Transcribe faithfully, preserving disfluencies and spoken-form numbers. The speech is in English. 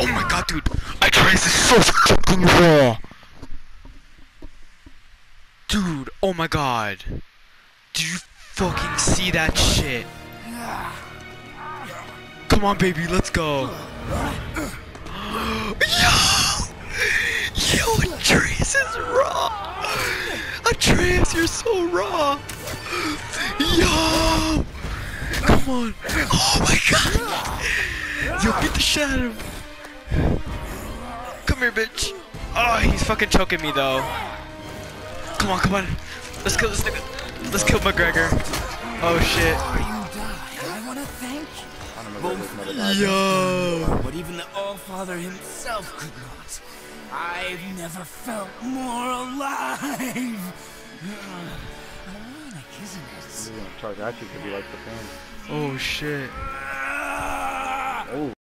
Oh my god, dude. Atreus is so fucking raw. Dude, oh my god. Do you fucking see that shit? Come on, baby, let's go. Yo! Yo, Atreus is raw! Atreus, you're so raw! Yo! Come on! Oh my god! Yo, beat the shit out of him! Come here, bitch! Oh, he's fucking choking me though. Come on, come on! Let's kill this nigga! Let's kill McGregor! Oh shit! I want to thank you. Yo! But even the All-Father himself could not. I've never felt more alive. Ironic, isn't it? Charge actually could be like the fan. Oh shit! Oh.